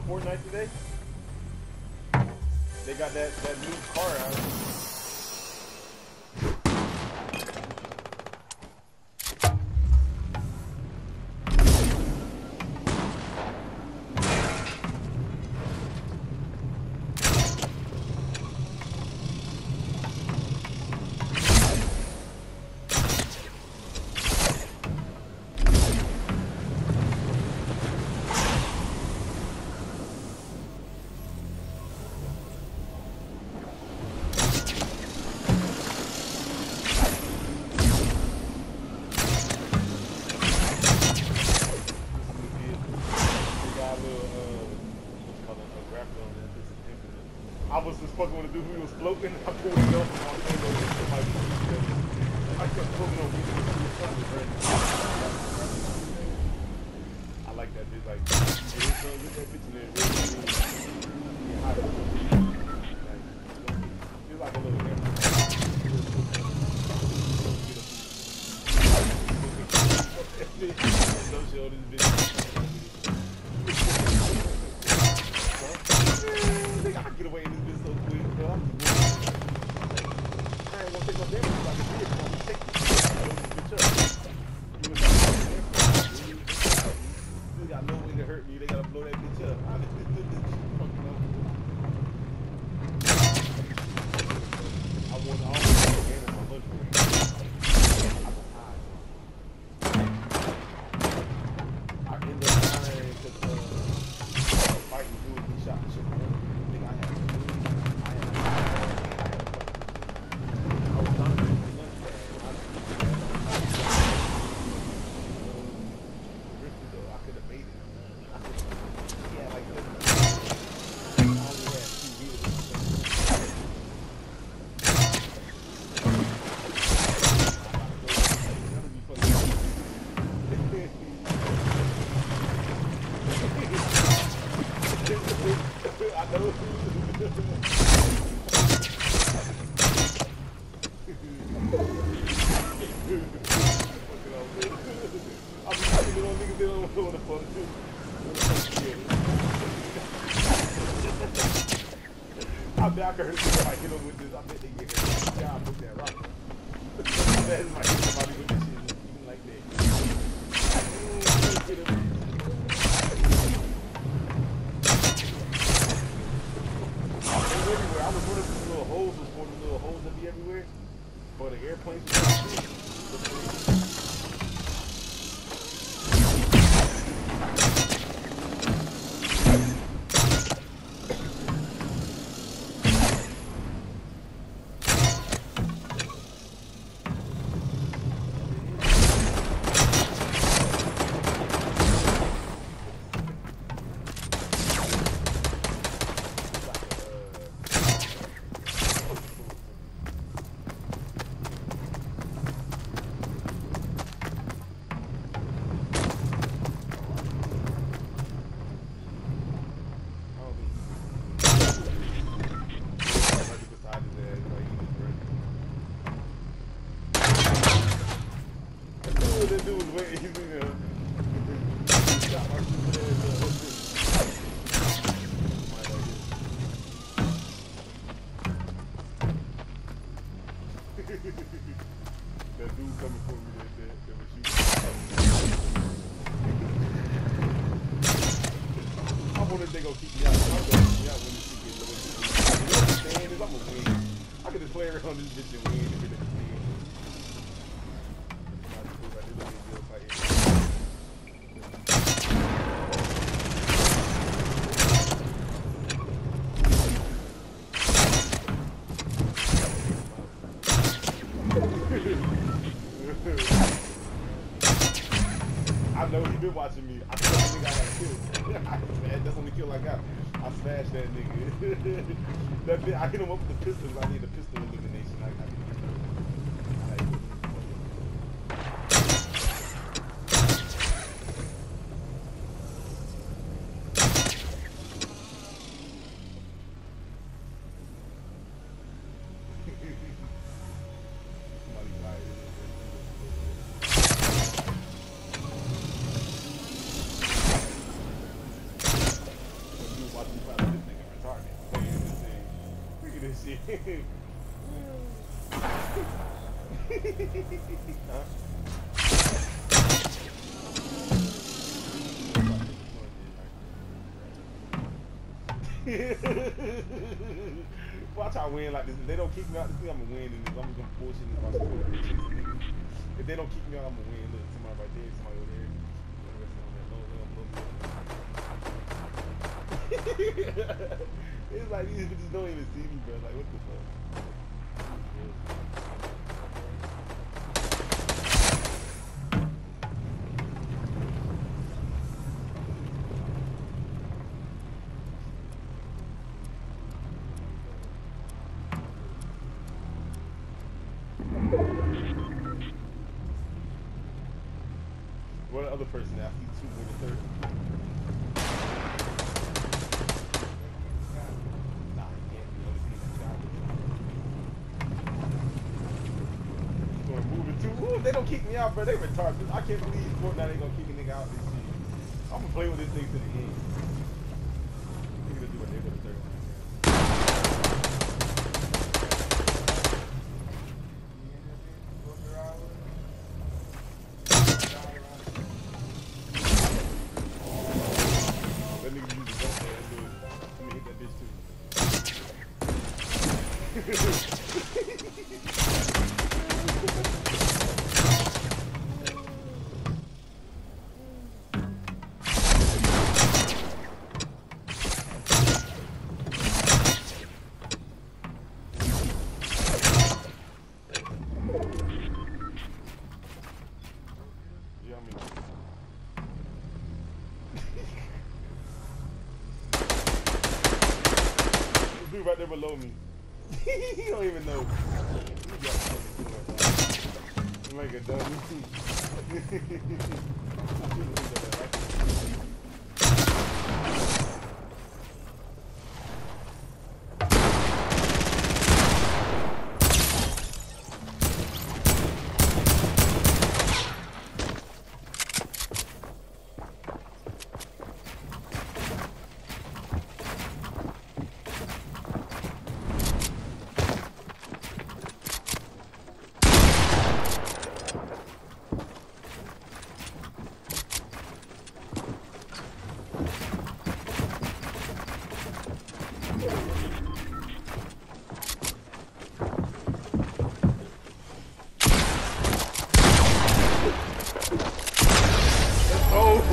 Fortnite today? They got that new car out. I was just fucking with the dude who was floating. I pulled it up and I kept floating over. I like that bitch. Like, get that bitch in there. It's like a little hammer. Don't show this bitch. I can get away in this bitch so quick, bro. I ain't gonna take no damage if I can see it. I'm gonna take this bitch up. You got no way to hurt me. They gotta blow that bitch up. I want all the game on my lunch break. I end up dying because fighting dude who shot the shit. I bet I can hurt people if I hit them with this. I bet they get hurt. Yeah, I put that rock. That is my hit somebody with this shit, even like that. Everywhere. I was running through little holes before the little holes that be everywhere. But the airplanes were that dude was waiting. He's in there. That dude coming for me that was shooting. I wonder if they gonna keep me out. I'm gonna keep me out when this shit gets low. You understand is I'm gonna win. I can just play around this bitch and win if it doesn't win. I know he been watching me. I feel like the nigga I got killed. That's the only kill I got. I smashed that nigga. That bit, I hit him up with the pistols. I need a pistol elimination. I Huh? Watch I win like this. If they don't kick me out, this thing I'm gonna win in this. I'm just gonna bullshit this about some niggas. If they don't kick me out, I'm gonna win. Look, somebody right there, somebody over there. It's like these bitches don't even see me, bro. Like, what the fuck? What the other person? I see two with the third. Nah, he can't be the only thing that's got it. He's gonna move it too. Ooh, they don't kick me out, bro. They retarded. I can't believe Fortnite ain't gonna kick a nigga out this shit. I'm gonna play with this thing to the end. They're gonna do what they're gonna do. That nigga use the gun there and do it. Let me hit that bitch too. Yeah, I mean. This dude right there below me. He don't even know. I'm like a dummy. Oh,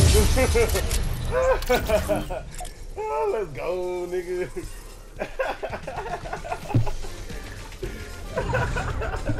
let's go, nigga.